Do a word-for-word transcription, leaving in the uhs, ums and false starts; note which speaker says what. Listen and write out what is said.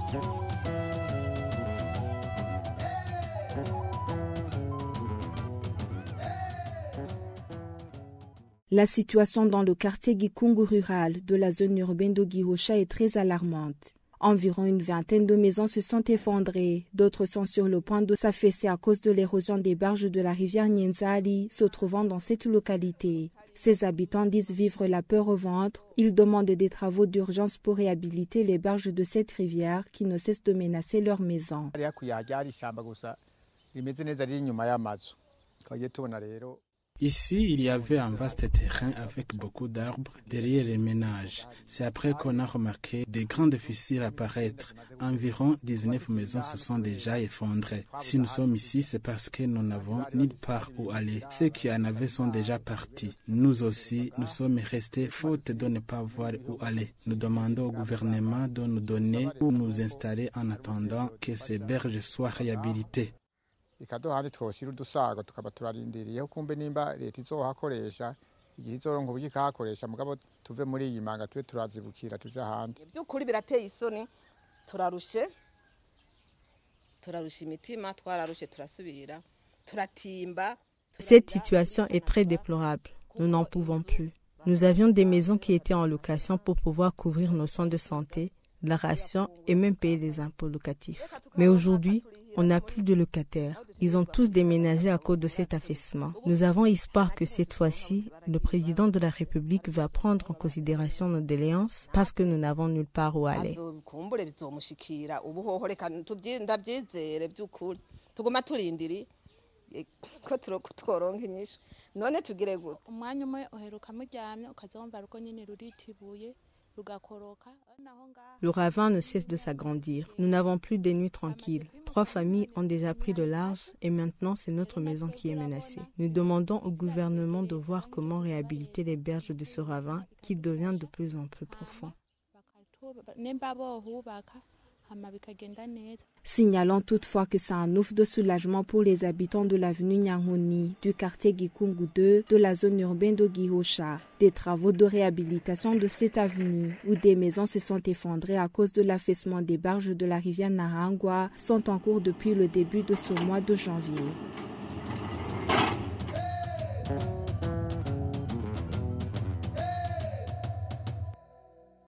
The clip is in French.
Speaker 1: La situation dans le quartier Gikungu rural de la zone urbaine de Gihosha est très alarmante. Environ une vingtaine de maisons se sont effondrées, d'autres sont sur le point de s'affaisser à cause de l'érosion des berges de la rivière Nyenzali se trouvant dans cette localité. Ces habitants disent vivre la peur au ventre. Ils demandent des travaux d'urgence pour réhabiliter les berges de cette rivière qui ne cesse de menacer leurs maisons.
Speaker 2: Ici, il y avait un vaste terrain avec beaucoup d'arbres derrière les ménages. C'est après qu'on a remarqué des grandes fissures apparaître. Environ dix-neuf maisons se sont déjà effondrées. Si nous sommes ici, c'est parce que nous n'avons nulle part où aller. Ceux qui en avaient sont déjà partis. Nous aussi, nous sommes restés faute de ne pas voir où aller. Nous demandons au gouvernement de nous donner où nous installer en attendant que ces berges soient réhabilitées.
Speaker 3: ikaduhandi twoshira udusago tukaba turarindiriye kumbe nimba leta izohakoresha igihe izoronka uburyo ikahakoresha mugabo tuve muri iyi manga tube turazibukira tuje ahandi.
Speaker 4: Byukuri birateye isoni, turarushe turarusha imitima, twararushe turasubira turatimba.
Speaker 5: Cette situation est très déplorable. Nous n'en pouvons plus. Nous avions des maisons qui étaient en location pour pouvoir couvrir nos soins de santé, de la ration et même payer les impôts locatifs. Mais aujourd'hui, on n'a plus de locataires. Ils ont tous déménagé à cause de cet affaissement. Nous avons espoir que cette fois-ci, le président de la République va prendre en considération nos doléances parce que nous n'avons nulle part où aller. Le ravin ne cesse de s'agrandir. Nous n'avons plus de nuits tranquilles. Trois familles ont déjà pris le large et maintenant c'est notre maison qui est menacée. Nous demandons au gouvernement de voir comment réhabiliter les berges de ce ravin qui devient de plus en plus profond.
Speaker 1: Signalons toutefois que c'est un ouf de soulagement pour les habitants de l'avenue Nyangoni, du quartier Gikungu deux, de la zone urbaine de Gihosha. Des travaux de réhabilitation de cette avenue, où des maisons se sont effondrées à cause de l'affaissement des berges de la rivière Nahangwa, sont en cours depuis le début de ce mois de janvier.